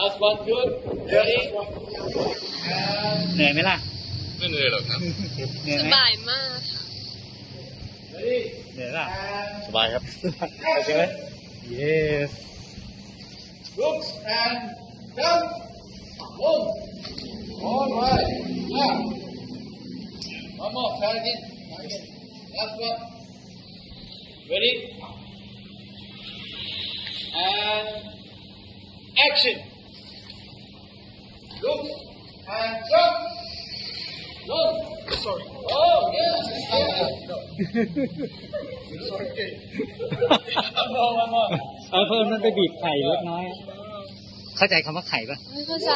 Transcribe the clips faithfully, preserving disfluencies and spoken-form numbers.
last one good ready เหนื่อยไหมล่ะไม่เหนื่อยหรอกครับสบายมาก ready เหนื่อยล่ะสบายครับโอเคไหม yes looks and jump one all right yeah one more try again last one ready and action look and jump one sorry oh yes sorry one more one more เอาเพิ่มมันไปบีบไข่เล็กน้อยเข้าใจคำว่าไข่ปะไม่เข้าใจ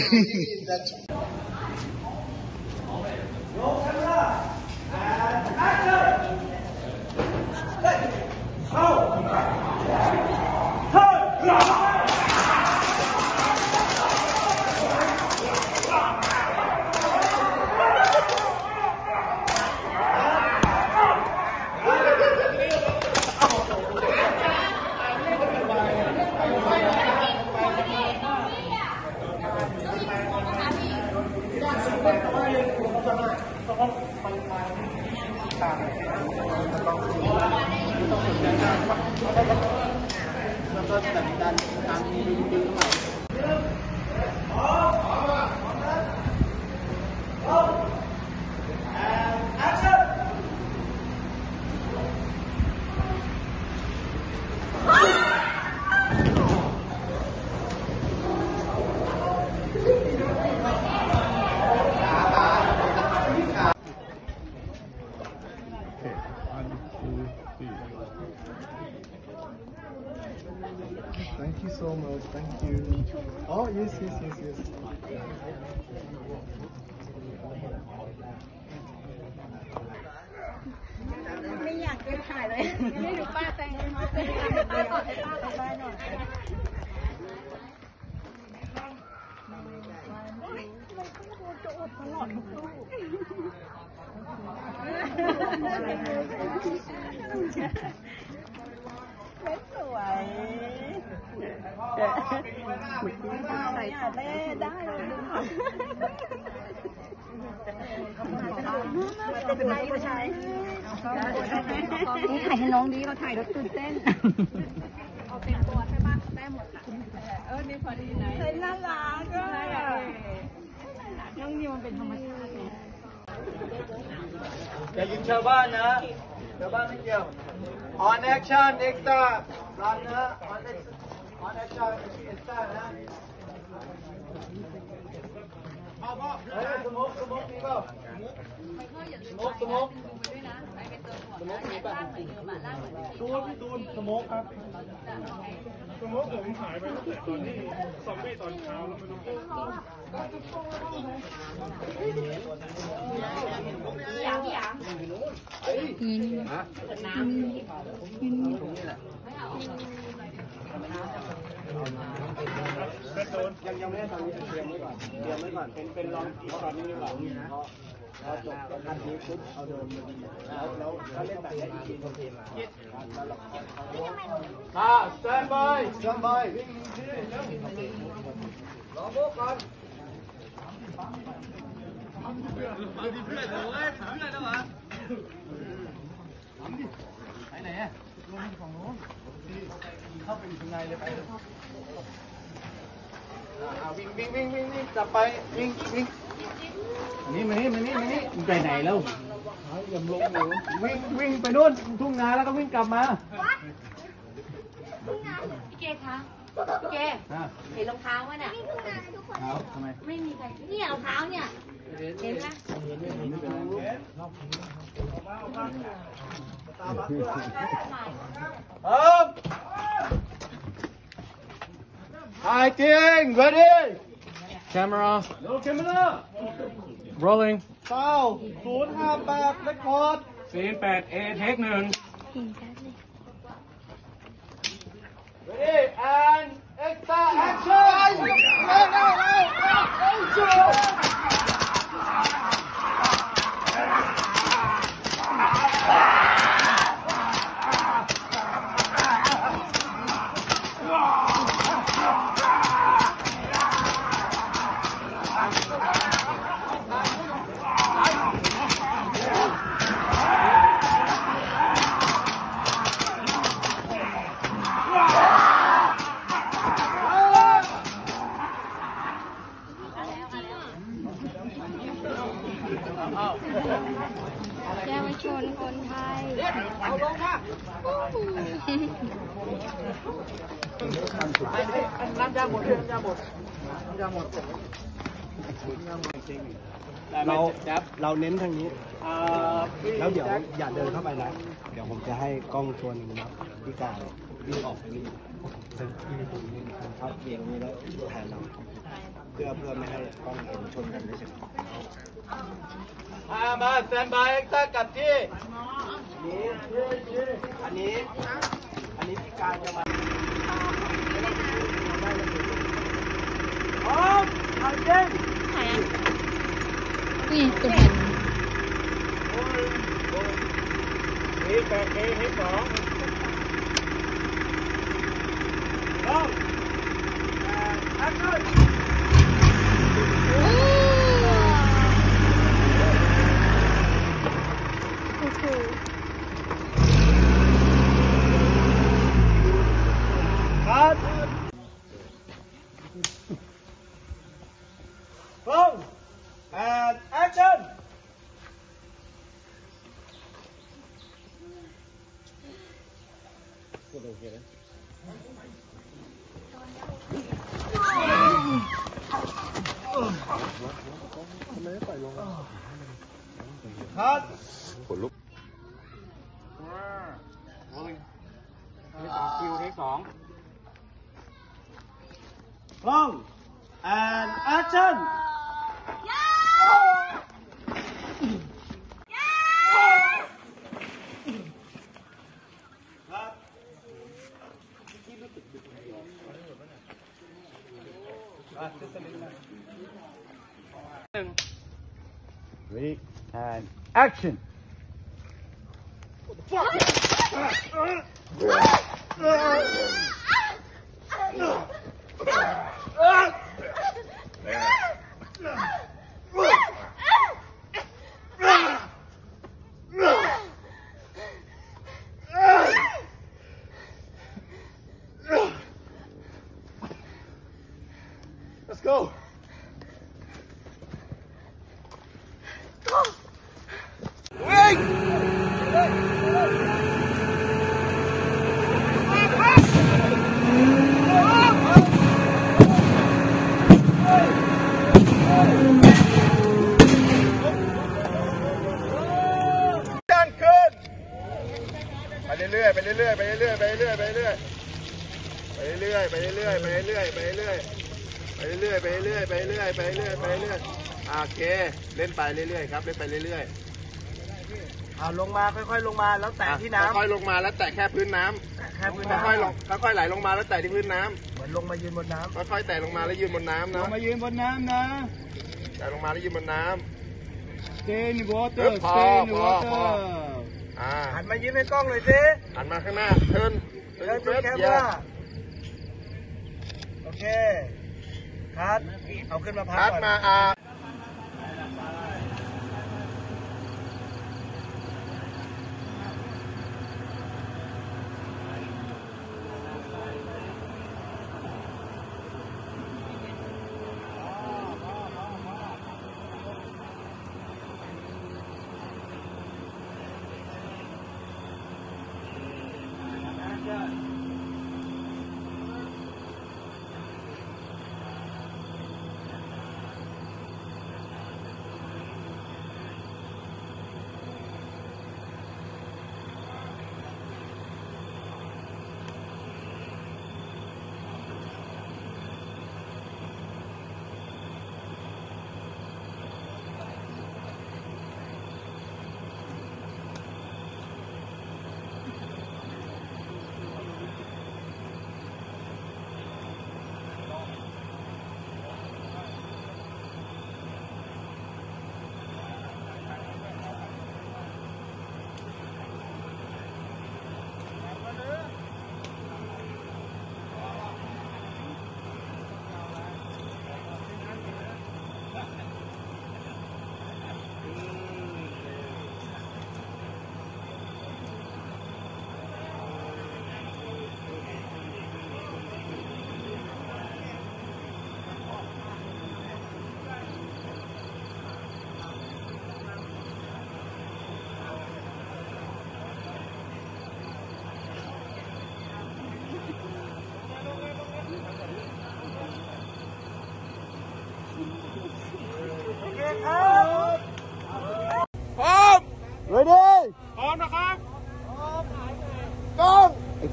แล้วก็ดันดันตามดึงดึงใหม่ Thank you so much. Thank you. Oh, yes, yes, yes, yes. ไม่อยากไปถ่ายเลยไม่ดูป้าแต่งมาป้าต่อให้ป้าต่อได้หน่อยจะอดตลอดทุกลูกไม่สวยใส่ขาเล่ได้เลยจะเป็นไรก็ใช้นี่ถ่ายให้น้องดีเราถ่ายแล้วตื่นเต้นเอาเป็นตัวใช่ป่ะได้หมดค่ะเออนี่พอดีไหนเฮ้ยน่ารักก็น้องนิวมันเป็นธรรมชาติไงอย่ายิงชาวบ้านนะชาวบ้านไม่เกี่ยว on action extra run นะ on on action extra นะพ่อพ่อเฮ้ยสมกสมกนี่ก็สมกสมกสมกนี่ป่ะตูนพี่ตูนสมกครับสมกผมหายไปตั้งแต่ตอนที่ซอมบี้ตอนเช้าแล้วมันต้องอยากอยากน้ำยังยังไม่ได้ทำเตรียมไว้ก่อนเตรียมไว้ก่อนเป็นเป็นลองอีกตอนนี้ดีกว่าเพราะพอจบคันนี้ปุ๊บเอาเดิมแล้วแล้วก็เล่นแบบนี้อีกทีอ่า stand by stand by วิ่งรอโบกก่อนเพื่อนเพื่อนเพื่อนเลยเพื่อนนะวะไปไหนอ่ะลงฝั่งโน้นเข้าไปอยู่ข้างในเลยไปอ่าวิ่งวิ่งวิ่งวิ่งวิ่งจับไปวิ่งวิ่งนี่มานี่มานี่มานี่ไปไหนแล้วยำลงหนูวิ่งวิ่งไปนู่นทุ่งนาแล้วก็วิ่งกลับมาพี่เกคะพี่เกเห็นรองเท้าไหมน่ะเท้าทำไมไม่มีใครเนี่ยรองเท้าเนี่ยเห็นไหมเอิ่มถ่ายจริง ready Camera. no camera Rolling. เก้าศูนย์ห้าแปดเรคคอร์ด Scene แปด A เทคหนึ่ง ready and extra action เร็วเร็วเร็วเร็วเร็วน้ำยาหมดน้ำยาหมดน้ำยาหมดเราเราเน้นทางนี้แล้วเดี๋ยวอย่าเดินเข้าไปนะเดี๋ยวผมจะให้กล้องตัวหนึ่งนะพี่การวิ่งออกไปนี่ซึ่งที่ตรงนี้ครับเอียงนี้แล้วถ่ายเราเพื่อเพื่อไม่ให้กล้องเห็นชนกันไม่ใช่มามาสแตนบายตั้งกับที่นี่อันนี้อันนี้พี่การจะมาพร้อมเอาเย็นนี่จะเห็นเฮ้ยแปดเฮ้ยเฮ้ยสองพร้อมแอคชั่นคัดพร้อม and action คัดขนลุกคิวเทคสองพร้อม and action หนึ่ง Ready and action. Let's go. Done good. ไปเรื่อยๆไปเรื่อยๆไปเรื่อยๆไปเรื่อยๆไปเรื่อยๆไปเรื่อยๆไปเรื่อยๆไปเรื่อยๆไปเรื่อยๆไปเรื่อยๆไปเรื่อยๆไปเรื่อยๆไปเรื่อยๆไปเรื่อยๆโอเคเล่นไปเรื่อยๆครับเล่นไปเรื่อยๆเอาลงมาค่อยๆลงมาแล้วแตะที่น้ำค่อยๆลงมาแล้วแตะแค่พื้นน้ำแค่พื้นน้ำค่อยๆลงค่อยๆไหลลงมาแล้วแตะที่พื้นน้ำเหมือนลงมายืนบนน้ำค่อยๆแตะลงมาแล้วยืนบนน้ำนะลงมายืนบนน้ำนะแตะลงมาแล้วยืนบนน้ำ Stay in water Stay in water หันมายิ้มให้กล้องเลยสิหันมาข้างหน้าเทิร์นเทิร์นเฟสอย่าโอเคคัดเอาขึ้นมาพักก่อนคัดมาอ่า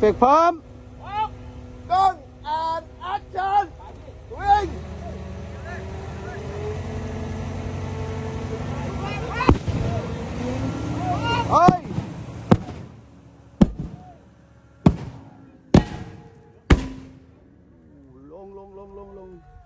เฟกพร้อมกล้องแอนแอคชั่นวิ่งเฮ้ยลงลงลงลงลง